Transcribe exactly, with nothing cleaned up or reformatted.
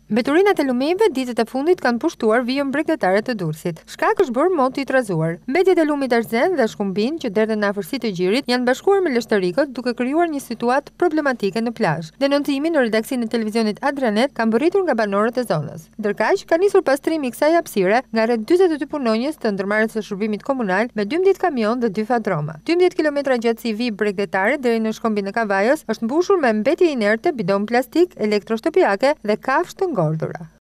Mbeturinat e lumenjve ditët e fundit kanë pushtuar vijën bregdetare të Durrësit. Shkak është bërë moti i trazuar. Mbetjet e lumit arzen dhe shkumbin që derdhen në afërsitë të gjirit janë bashkuar me lështërikët duke krijuar një situatë problematike në plazh. Denoncimin në redaksinë e televizionit Adranet kanë bërritur nga banorët e zonës. Ndërkaq, ka nisur pastrimi i kësaj hapësire nga rreth dyzet e dy punonjës të ndërmarrjes së shërbimit komunal me dymbëdhjetë kamion dhe dy fadroma. dymbëdhjetë kilometra gjatësi vijë bregdetare deri në shkombin e Kavajës është mbushur me mbetje inerte, bidon plastik, elektroshtëpiake dhe kafshë të ngordhura.